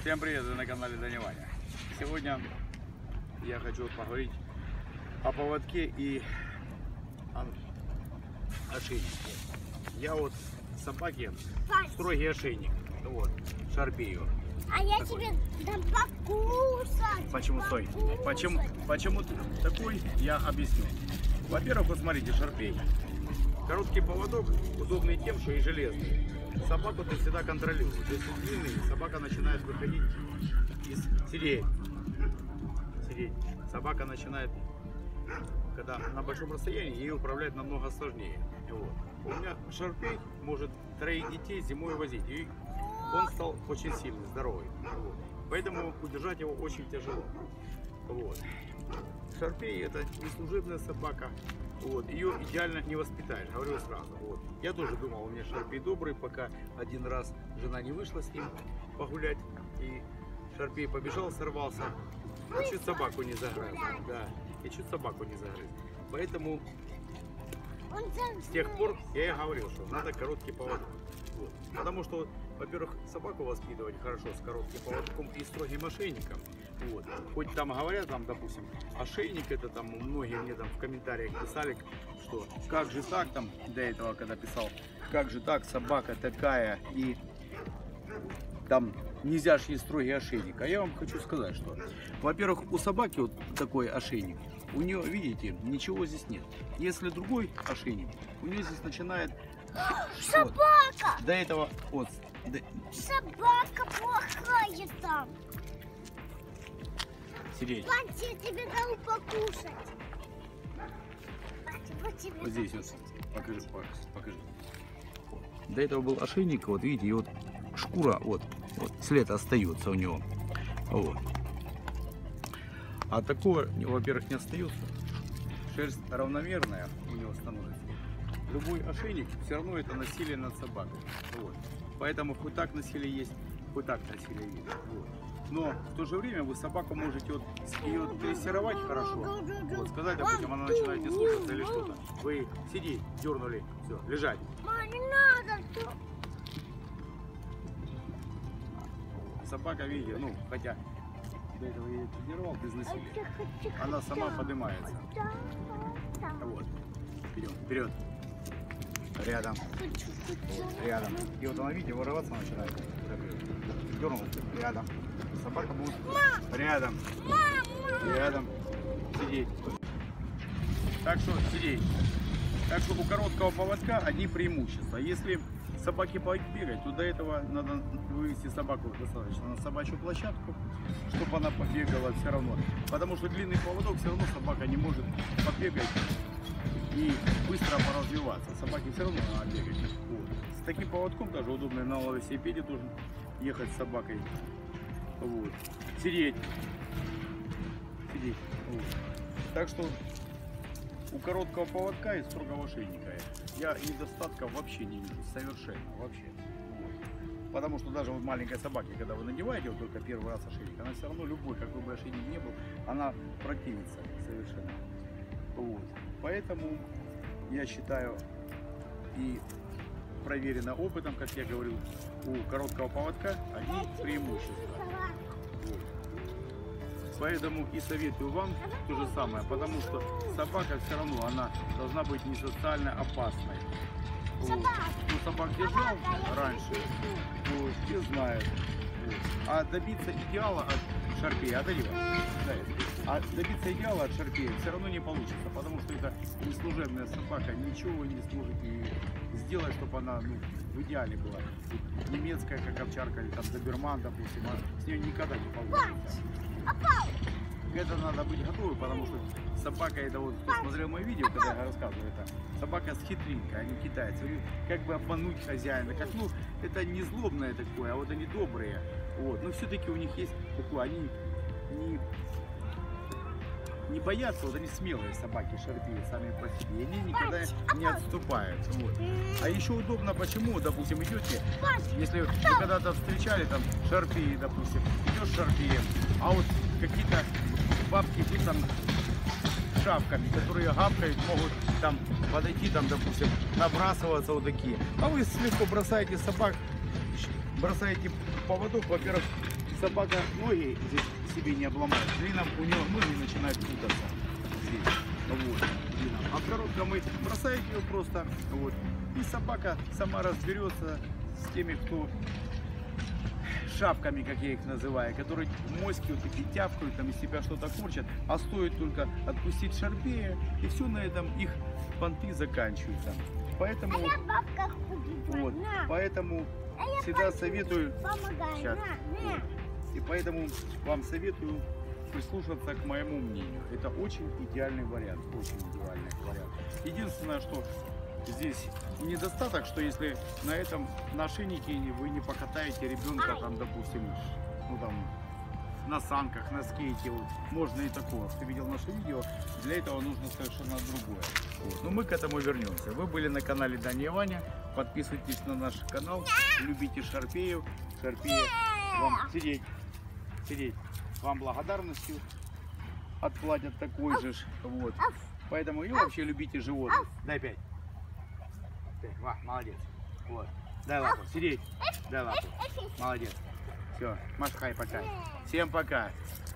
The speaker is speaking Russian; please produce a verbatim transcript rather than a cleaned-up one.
Всем привет, вы на канале Даня Ваня. Сегодня я хочу поговорить о поводке и о ошейнике. Я вот собаке строгий ошейник, вот, шарпею. А я такой. Тебе дам покушать. Почему, покушать. стой? Почему, почему ты такой, я объясню. Во-первых, вот смотрите, шарпей. Короткий поводок удобный тем, что и железный. Собаку ты всегда контролируешь. Если длинный, собака начинает выходить из сидеть. Сидеть. Собака начинает, когда на большом расстоянии, ей управлять намного сложнее. Вот. У меня шарпей может троих детей зимой возить. И он стал очень сильный, здоровый. Вот. Поэтому удержать его очень тяжело. Вот. Шарпей — это не служебная собака. Вот. Ее идеально не воспитаешь, говорю сразу. Вот. Я тоже думал, у меня шарпей добрый, пока один раз жена не вышла с ним погулять. И шарпей побежал, сорвался. И чуть собаку не загрыз. Да. И чуть собаку не загрыз. Поэтому с тех пор я и говорил, что надо короткий поводок. Вот. Потому что, во-первых, собаку воспитывать хорошо с коротким поводком и строгим ошейником. Вот. Хоть там говорят, там, допустим, ошейник, это там многие мне там в комментариях писали, что как же так, там до этого, когда писал, как же так, собака такая, и там нельзя же есть строгий ошейник. А я вам хочу сказать, что, во-первых, у собаки вот такой ошейник, у нее, видите, ничего здесь нет. Если другой ошейник, у нее здесь начинает... Собака! Вот, до этого вот. До... Собака плохая там. Сидеть. Вань, я тебе дал покушать. Вот, тебе вот здесь вот. Покажи, покажи. До этого был ошейник, вот видите, и вот шкура, вот, вот след остается у него. Вот. А такого, во-первых, не остается. Шерсть равномерная у него становится. Любой ошейник все равно это насилие над собакой. Вот. Поэтому хоть так насилие есть, хоть так насилие есть. Вот. Но в то же время вы собаку можете вот, ее дрессировать хорошо. Вот, сказать, допустим, она начинает не слушаться или что-то. Вы сидеть, дернули, все, лежать. Мама, не надо. Собака, видите, ну, хотя до этого я ее тренировал без насилия. Она сама поднимается. Вот. Вперед, вперед. Рядом. Вот, рядом. И вот она, видите, вырываться начинает. Дернул. Рядом. Собака будет рядом. Рядом. Сидеть. Так что сидеть. Так что у короткого поводка одни преимущества. Если собаке побегать, то до этого надо вывести собаку достаточно на собачью площадку, чтобы она побегала все равно. Потому что длинный поводок все равно собака не может побегать и быстро поразвиваться. Собаке все равно надо бегать. Вот. С таким поводком даже удобно на велосипеде должен ехать с собакой. Вот. Сидеть. Сидеть. Вот. Так что у короткого поводка и строгого ошейника я недостатков вообще не вижу. Совершенно. Вообще. Вот. Потому что даже вот маленькой собаке, когда вы надеваете вот только первый раз ошейник, она все равно любой, какой бы ошейник ни был, она противится совершенно. Вот. Поэтому я считаю, и проверено опытом, как я говорил, у короткого поводка одни преимущества. Вот. Поэтому и советую вам то же самое, потому что собака все равно она должна быть не социально опасной. Вот. Ну, собак держал раньше, вот, все знают. Вот. А добиться идеала от шарпея, отойди, а добиться идеала от шарпея все равно не получится, потому что это не служебная собака, ничего вы не сможете сделать, чтобы она, ну, в идеале была. Немецкая, как овчарка, или там доберман, допустим, а с нее никогда не получится. Это надо быть готовым, потому что собака, это вот, кто смотрел мое видео, когда я рассказываю, это собака с хитринкой, они китайцы, как бы обмануть хозяина, как, ну, это не злобное такое, а вот они добрые, вот, но все-таки у них есть такое, они не, не боятся, вот они смелые собаки, шарпеи сами по себе, и они никогда не отступают, вот. А еще удобно, почему, допустим, идете, если вы когда-то встречали там шарпеи, допустим, идешь шарпеем, а вот какие-то бабки идут там шапками, которые гавкают, могут там подойти, там, допустим, набрасываться вот такие. А вы слегка бросаете собак, бросаете поводок, во-первых, собака ноги здесь себе не обломает, клином у него ноги начинают путаться здесь. Вот, клином. А в коротком вы бросаете ее просто, вот, и собака сама разберется с теми, кто шапками, как я их называю, которые моськи вот такие тявкают, там из себя что-то корчат, а стоит только отпустить шарпея, и все, на этом их понты заканчиваются. Поэтому, А я бабка ходит. вот, На. поэтому А я всегда пойду советую, помогаю. Щас. На, на. и поэтому вам советую прислушаться к моему мнению. Это очень идеальный вариант, очень идеальный вариант. Единственное, что здесь недостаток, что если на этом на ошейнике вы не покатаете ребенка, там, допустим, ну там, на санках, на скейте, вот, можно и такое. Кто видел наше видео, для этого нужно совершенно другое. Вот. Но мы к этому вернемся. Вы были на канале Даня и Ваня, подписывайтесь на наш канал, любите шарпеев, шарпеи вам сидеть, сидеть, вам благодарностью отплатят такой же, ж, вот. Поэтому и вообще любите животных. Дай пять. Ва, молодец. Вот. Дай лапу. Сидеть. Дай лапу. Молодец. Все. Машхай пока. Всем пока.